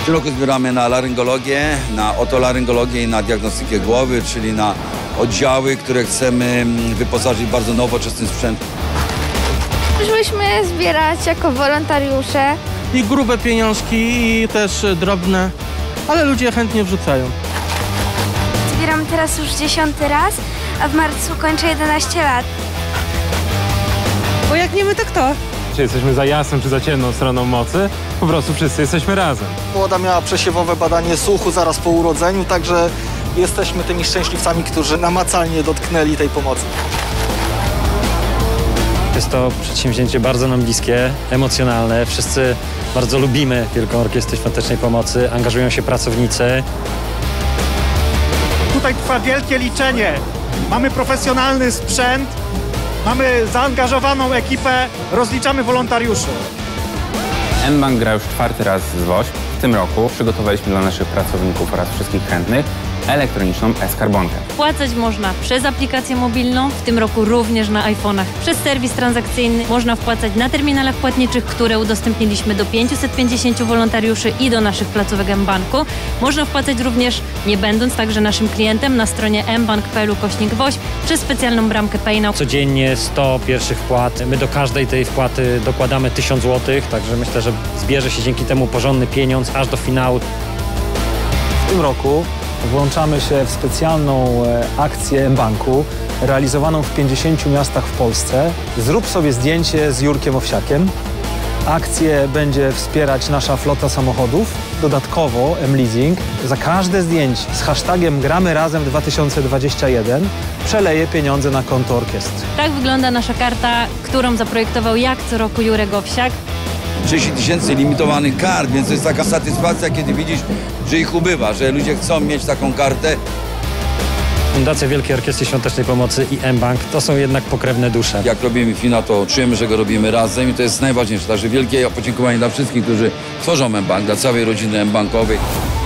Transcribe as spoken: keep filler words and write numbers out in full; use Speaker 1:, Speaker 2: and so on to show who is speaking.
Speaker 1: W tym roku zbieramy na laryngologię, na otolaryngologię i na diagnostykę głowy, czyli na oddziały, które chcemy wyposażyć w bardzo nowoczesny sprzęt.
Speaker 2: Przyszłyśmy zbierać jako wolontariusze.
Speaker 3: I grube pieniążki, i też drobne, ale ludzie chętnie wrzucają.
Speaker 2: Zbieram teraz już dziesiąty raz, a w marcu kończę jedenaście lat.
Speaker 4: Bo jak nie my, to kto?
Speaker 5: Czy jesteśmy za jasną, czy za ciemną stroną mocy, po prostu wszyscy jesteśmy razem.
Speaker 6: Młoda miała przesiewowe badanie słuchu zaraz po urodzeniu, także jesteśmy tymi szczęśliwcami, którzy namacalnie dotknęli tej pomocy.
Speaker 7: Jest to przedsięwzięcie bardzo nam bliskie, emocjonalne. Wszyscy bardzo lubimy Wielką Orkiestrę Świątecznej Pomocy, angażują się pracownicy.
Speaker 8: Tutaj trwa wielkie liczenie. Mamy profesjonalny sprzęt, mamy zaangażowaną ekipę, rozliczamy wolontariuszy.
Speaker 9: mBank gra już czwarty raz z WOŚP. W tym roku przygotowaliśmy dla naszych pracowników oraz wszystkich chętnych elektroniczną e-skarbonkę.
Speaker 10: Płacać można przez aplikację mobilną, w tym roku również na iPhone'ach. Przez serwis transakcyjny można wpłacać na terminalach płatniczych, które udostępniliśmy do pięciuset pięćdziesięciu wolontariuszy i do naszych placówek mBanku. Można wpłacać również, nie będąc także naszym klientem, na stronie mbank kropka p l ukośnik wośp przez specjalną bramkę PayNow.
Speaker 7: Codziennie sto pierwszych wpłat. My do każdej tej wpłaty dokładamy tysiąc złotych, także myślę, że zbierze się dzięki temu porządny pieniądz aż do finału.
Speaker 11: W tym roku włączamy się w specjalną akcję mBanku realizowaną w pięćdziesięciu miastach w Polsce. Zrób sobie zdjęcie z Jurkiem Owsiakiem. Akcję będzie wspierać nasza flota samochodów. Dodatkowo mLeasing za każde zdjęcie z hashtagiem Gramy Razem dwa tysiące dwadzieścia jeden przeleje pieniądze na konto orkiestry.
Speaker 10: Tak wygląda nasza karta, którą zaprojektował jak co roku Jurek Owsiak.
Speaker 1: trzydzieści tysięcy limitowanych kart, więc to jest taka satysfakcja, kiedy widzisz, że ich ubywa, że ludzie chcą mieć taką kartę.
Speaker 7: Fundacja Wielkiej Orkiestry Świątecznej Pomocy i mBank to są jednak pokrewne dusze.
Speaker 1: Jak robimy finał, to czujemy, że go robimy razem i to jest najważniejsze. Także wielkie podziękowanie dla wszystkich, którzy tworzą mBank, dla całej rodziny mBankowej.